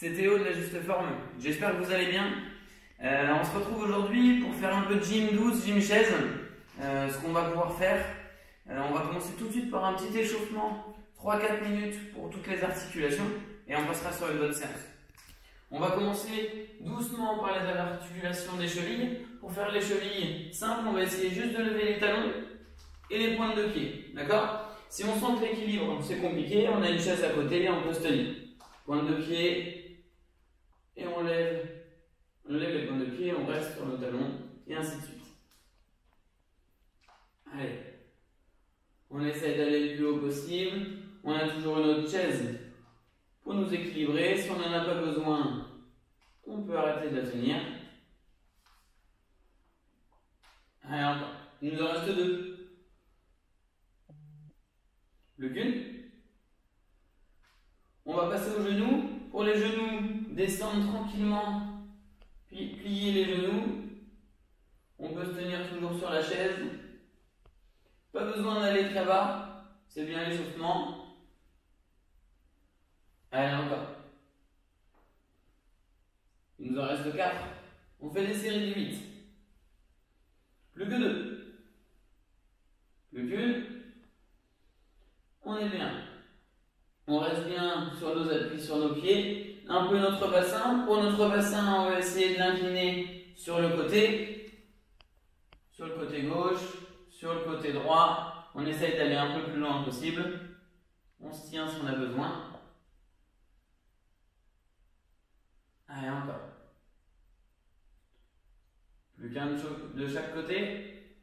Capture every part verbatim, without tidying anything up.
c'est Théo de la Juste Forme. J'espère que vous allez bien. Euh, on se retrouve aujourd'hui pour faire un peu de gym douce, gym chaise. Euh, ce qu'on va pouvoir faire, euh, on va commencer tout de suite par un petit échauffement, trois à quatre minutes pour toutes les articulations, et on passera sur une bonne séance. On va commencer doucement par les articulations des chevilles. Pour faire les chevilles simples, on va essayer juste de lever les talons et les pointes de pied. D'accord? Si on sent que l'équilibre c'est compliqué, on a une chaise à côté et on peut se tenir. Pointe de pied, et on lève, on lève les pointes de pied, on reste sur nos talons, et ainsi de suite. Allez, on essaye d'aller le plus haut possible. On a toujours une autre chaise pour nous équilibrer. Si on n'en a pas besoin, on peut arrêter de la tenir. Allez, encore. Il nous en reste deux. Plus qu'une. On va passer aux genoux. Pour les genoux, descendre tranquillement, puis plier les genoux. On peut se tenir toujours sur la chaise. Pas besoin d'aller très bas, c'est bien l'échauffement. Allez, encore. Il nous en reste quatre. On fait des séries de huit. Plus que deux. Plus qu'une. On est bien. On reste bien sur nos appuis, sur nos pieds. Un peu notre bassin. Pour notre bassin, on va essayer de l'incliner sur le côté. Sur le côté gauche. Sur le côté droit. On essaye d'aller un peu plus loin possible. On se tient si on a besoin. Allez, encore. Plus qu'un de chaque côté.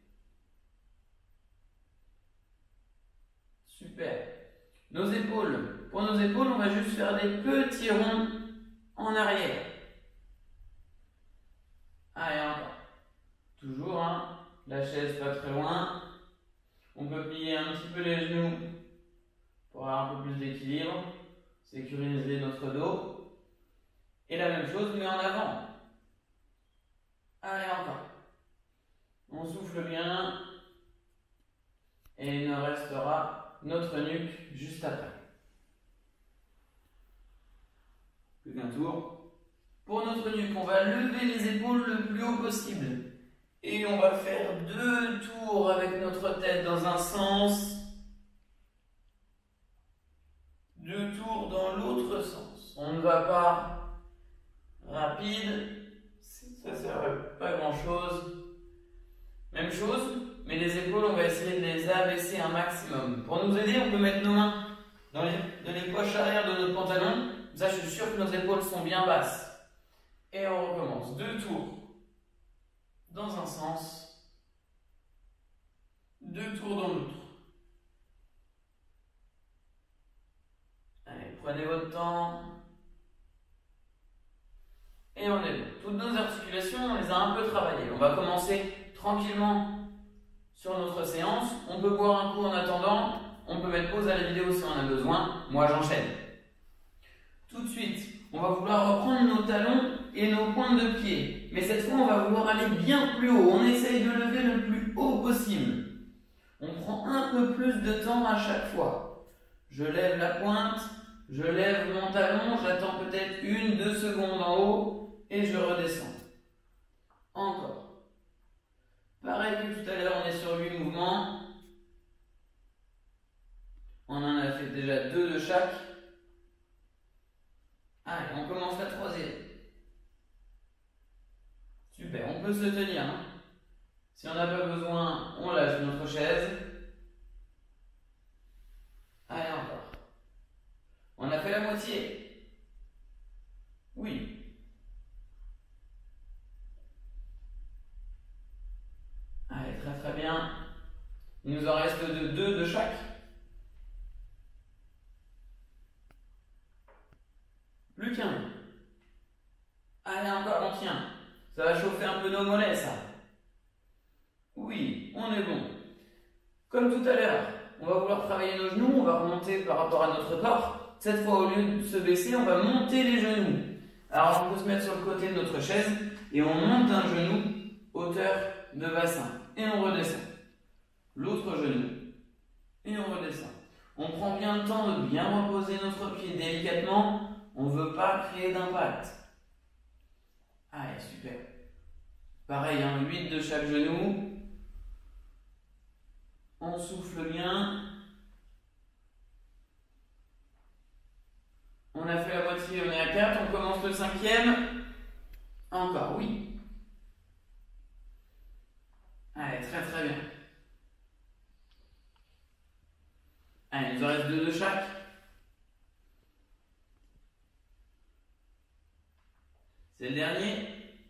Super. Nos épaules. Pour nos épaules, on va juste faire des petits ronds en arrière. Allez, encore. Toujours, hein. La chaise pas très loin. On peut plier un petit peu les genoux pour avoir un peu plus d'équilibre. Sécuriser notre dos. Et la même chose, mais en avant. Allez, encore. On souffle bien. Et il nous restera notre nuque juste après. Plus qu'un tour. Pour notre nuque, on va lever les épaules le plus haut possible. Et on va faire deux tours avec notre tête dans un sens. Deux tours dans l'autre sens. On ne va pas rapide. Ça ne sert à pas grand chose. Même chose, mais les épaules, on va essayer de les abaisser un maximum. Pour nous aider, on peut mettre nos mains dans les, dans les poches arrière de notre pantalon. Comme ça, je suis sûr que nos épaules sont bien basses. Et on recommence. Deux tours. Dans un sens, deux tours dans l'autre. Allez, prenez votre temps. Et on est bon. Toutes nos articulations, on les a un peu travaillées. On va commencer tranquillement sur notre séance. On peut boire un coup en attendant. On peut mettre pause à la vidéo si on a besoin. Moi, j'enchaîne. Tout de suite, on va vouloir reprendre nos talons et nos pointes de pied. Mais cette fois, on va vouloir aller bien plus haut. On essaye de lever le plus haut possible. On prend un peu plus de temps à chaque fois. Je lève la pointe, je lève mon talon, j'attends peut-être une, deux secondes en haut et je redescends. Encore. Pareil que tout à l'heure, on est sur huit mouvements. On en a fait déjà deux de chaque. Allez, on commence la troisième. Super, on peut se tenir. Hein. Si on n'a pas besoin, on lâche notre chaise. Allez, encore. On a fait la moitié. Oui. Allez, très très bien. Il nous en reste de deux de chaque. Plus qu'un. Allez, encore, on tient. Ça va chauffer un peu nos mollets, ça. Oui, on est bon. Comme tout à l'heure, on va vouloir travailler nos genoux, on va remonter par rapport à notre corps. Cette fois, au lieu de se baisser, on va monter les genoux. Alors, on peut se mettre sur le côté de notre chaise et on monte un genou, hauteur de bassin. Et on redescend. L'autre genou. Et on redescend. On prend bien le temps de bien reposer notre pied délicatement. On ne veut pas créer d'impact. Allez, super. Pareil, hein, huit de chaque genou. On souffle bien. On a fait la moitié, on est à quatre. On commence le cinquième. Encore, oui. Allez, très très bien. Allez, il nous en reste deux de chaque. C'est le dernier.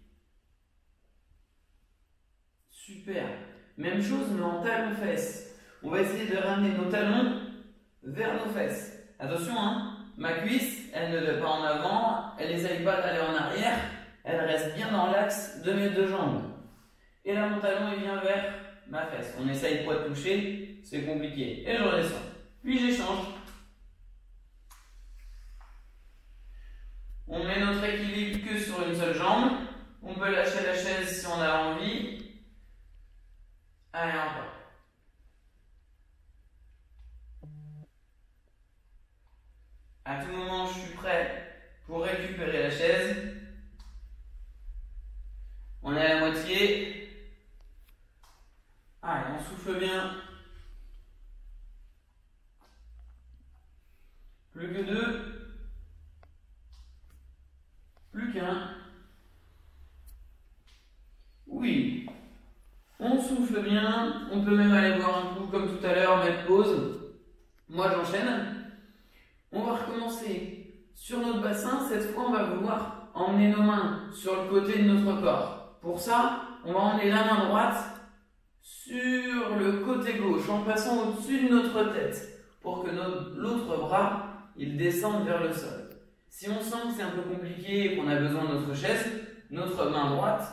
Super. Même chose, mais en talons-fesses. On va essayer de ramener nos talons vers nos fesses. Attention, hein, ma cuisse, elle ne va pas en avant, elle n'essaye pas d'aller en arrière, elle reste bien dans l'axe de mes deux jambes. Et là, mon talon, il vient vers ma fesse. On essaye pas de toucher, c'est compliqué. Et je redescends. Puis j'échange. On met notre équilibre que sur une seule jambe. On peut lâcher la chaise si on a envie. Allez, encore. À tout moment, je suis prêt pour récupérer la chaise. On est à la moitié. Allez, on souffle bien. Plus que deux. Plus qu'un. Oui. On souffle bien. On peut même aller boire un coup comme tout à l'heure, mettre pause. Moi, j'enchaîne. On va recommencer sur notre bassin. Cette fois, on va vouloir emmener nos mains sur le côté de notre corps. Pour ça, on va emmener la main droite sur le côté gauche en passant au-dessus de notre tête pour que l'autre bras il descende vers le sol. Si on sent que c'est un peu compliqué et qu'on a besoin de notre chaise, notre main droite,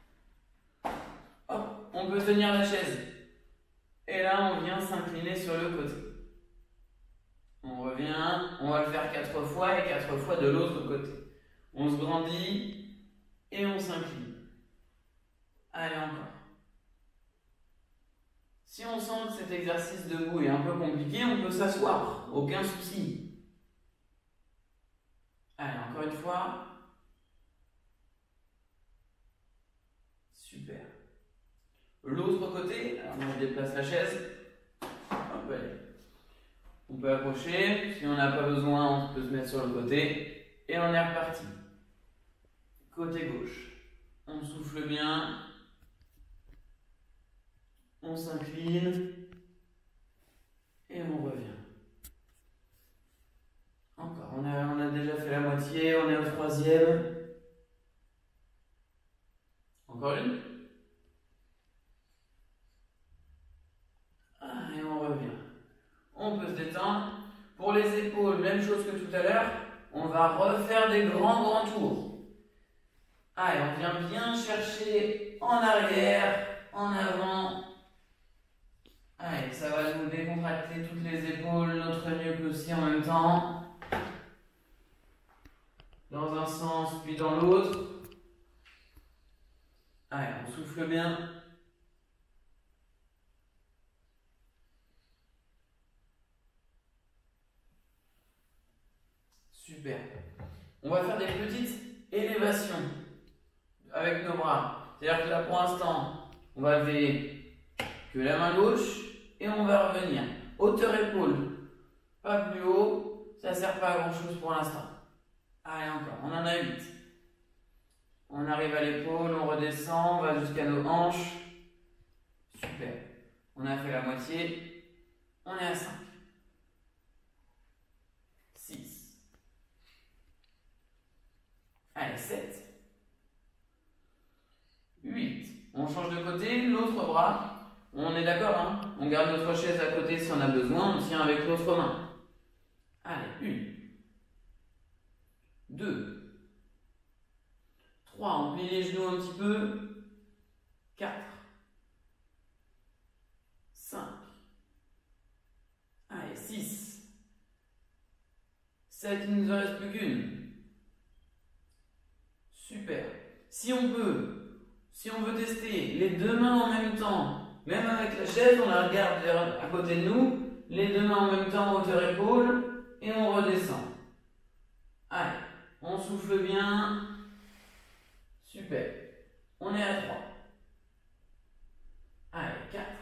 hop, on peut tenir la chaise. Et là, on vient s'incliner sur le côté. On revient, on va le faire quatre fois et quatre fois de l'autre côté. On se grandit et on s'incline. Allez, encore. Si on sent que cet exercice debout est un peu compliqué, on peut s'asseoir, aucun souci. Allez, encore une fois. Super. L'autre côté, alors on déplace la chaise. Hop, allez. On peut approcher, si on n'a pas besoin, on peut se mettre sur le côté. Et on est reparti. Côté gauche. On souffle bien. On s'incline. Et on revient. Encore, on a, on a déjà fait la moitié, on est au troisième. Encore une. Ah, et on revient. On peut se détendre. Pour les épaules, même chose que tout à l'heure, on va refaire des grands grands tours. Allez, on vient bien chercher en arrière, en avant. Allez, ça va nous décontracter toutes les épaules, notre nuque aussi en même temps. Dans un sens, puis dans l'autre. Allez, on souffle bien. Super. On va faire des petites élévations avec nos bras. C'est-à-dire que là, pour l'instant, on va lever que la main gauche et on va revenir. Hauteur épaule, pas plus haut, ça ne sert pas à grand-chose pour l'instant. Allez, encore, on en a huit. On arrive à l'épaule, on redescend, on va jusqu'à nos hanches. Super. On a fait la moitié. On est à cinq. six. Allez, sept. huit. On change de côté, l'autre bras. On est d'accord, hein? On garde notre chaise à côté si on a besoin, on tient avec l'autre main. Allez, une. deux. trois. On plie les genoux un petit peu. quatre. cinq. Allez, six. sept, il ne nous en reste plus qu'une. Super. Si on peut, si on veut tester les deux mains en même temps, même avec la chaise, on la regarde vers, à côté de nous, les deux mains en même temps, hauteur épaule, et on redescend. Allez. souffle bien. Super. On est à trois. Allez, quatre.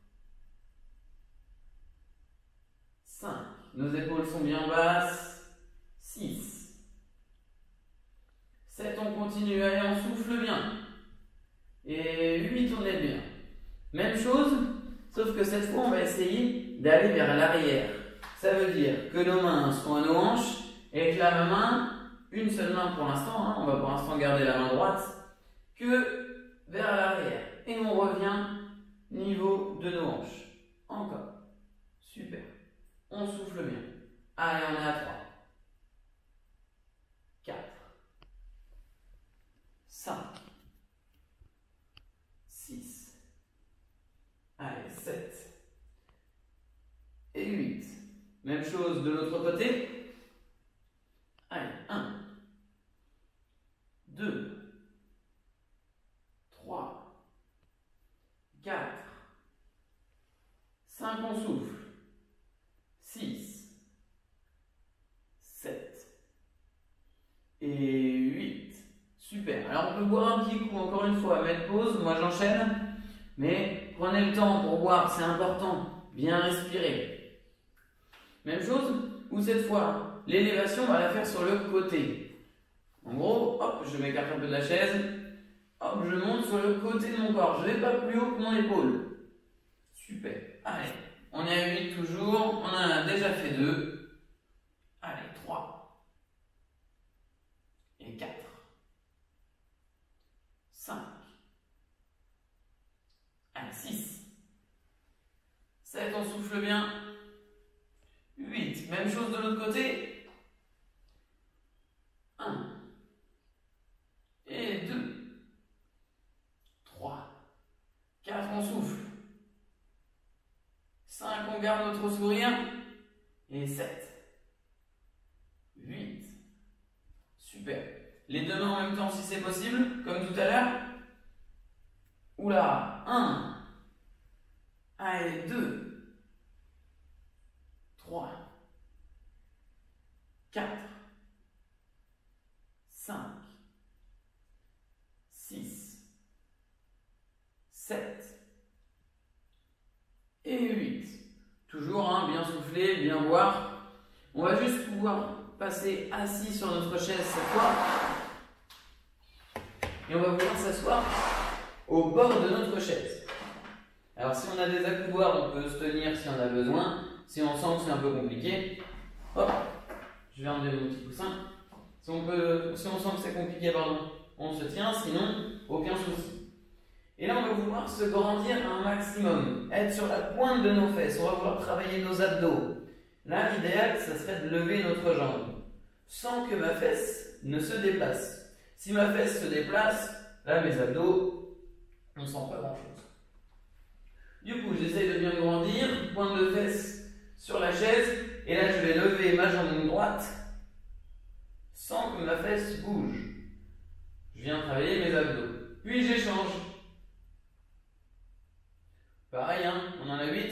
cinq. Nos épaules sont bien basses. six. sept, on continue. Allez, on souffle bien. Et huit, on est bien. Même chose, sauf que cette fois, on va essayer d'aller vers l'arrière. Ça veut dire que nos mains sont à nos hanches et que la main, une seule main pour l'instant, hein, on va pour l'instant garder la main droite, que vers l'arrière. Et on revient niveau de nos hanches. Encore. Super. On souffle bien. Allez, on est à trois. quatre. cinq. six. Allez, sept. Et huit. Même chose de l'autre côté. Allez, un. deux. trois. quatre. cinq, on souffle. six. sept. Et huit. Super. Alors on peut boire un petit coup, encore une fois, mettre pause. Moi j'enchaîne. Mais prenez le temps pour boire, c'est important. Bien respirer. Même chose, ou cette fois, l'élévation, on va la faire sur le côté. En gros, hop, je m'écarte un peu de la chaise. Hop, je monte sur le côté de mon corps. Je ne vais pas plus haut que mon épaule. Super. Allez, on est à huit toujours. On en a déjà fait deux. Allez, trois. Et quatre. cinq. Allez, six. sept, on souffle bien. huit. Même chose de l'autre côté. un. Et deux. trois. quatre, on souffle. cinq, on garde notre sourire. Et sept. huit. Super. Les deux mains en même temps si c'est possible, comme tout à l'heure. Oula, un. Allez, deux. trois. quatre. cinq. six. sept. Et huit. Toujours, hein, bien souffler, bien boire. On va juste pouvoir passer assis sur notre chaise cette fois. Et on va pouvoir s'asseoir au bord de notre chaise. Alors si on a des accoudoirs, on peut se tenir si on a besoin. Si on sent que c'est un peu compliqué, hop, je vais enlever mon petit coussin. Si on, peut, si on sent que c'est compliqué, pardon, on se tient, sinon, aucun souci. Et là, on va vouloir se grandir un maximum, être sur la pointe de nos fesses, on va vouloir travailler nos abdos. Là, l'idéal, ça serait de lever notre jambe, sans que ma fesse ne se déplace. Si ma fesse se déplace, là, mes abdos, on ne sent pas grand-chose. Du coup, j'essaye de bien me grandir, pointe de fesse sur la chaise, et là, je vais lever ma jambe droite, sans que ma fesse bouge. Je viens travailler mes abdos. Puis j'échange. Pareil, hein, on en a huit.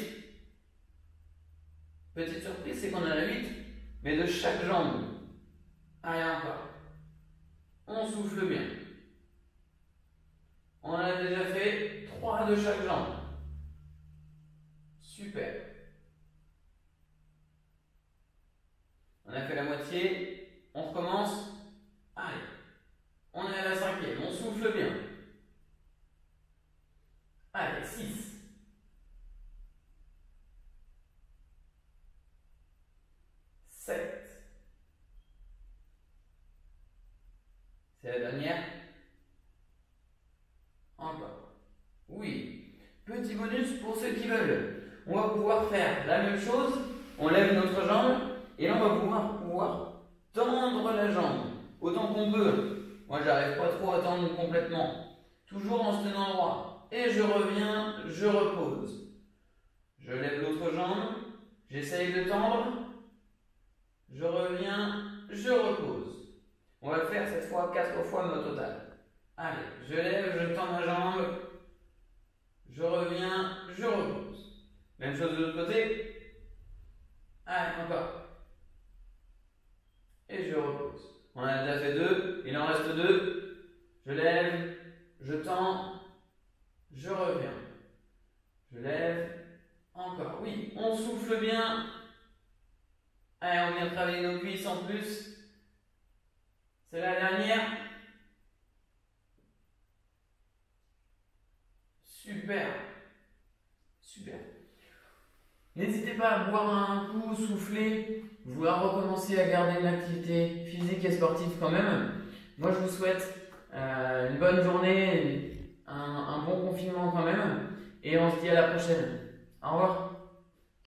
Petite surprise, c'est qu'on en a huit, mais de chaque jambe. Allez, encore. On souffle bien. On a déjà fait trois de chaque jambe. Super. On a fait la moitié. On recommence. Allez. On est à la cinquième. On souffle bien. Allez, six. sept. C'est la dernière. Encore. Oui. Petit bonus pour ceux qui veulent. On va pouvoir faire la même chose. On lève notre jambe et là on va pouvoir, pouvoir tendre la jambe autant qu'on peut. Moi j'arrive pas trop à tendre complètement. Toujours en se tenant droit. Et je reviens, je repose. Je lève l'autre jambe. J'essaye de tendre. Je reviens, je repose. On va le faire cette fois quatre fois, mais au total. Allez, je lève, je tends ma jambe. Je reviens, je repose. Même chose de l'autre côté. Allez, encore. Et je repose. On en a déjà fait deux. Il en reste deux. Je lève, je tends, je reviens. Je lève, encore. Oui, on souffle bien. Allez, on vient travailler nos cuisses en plus. C'est la dernière. Super. Super. N'hésitez pas à boire un coup, souffler, vouloir recommencer à garder une activité physique et sportive quand même. Moi, je vous souhaite euh, une bonne journée, un, un bon confinement quand même. Et on se dit à la prochaine. Au revoir.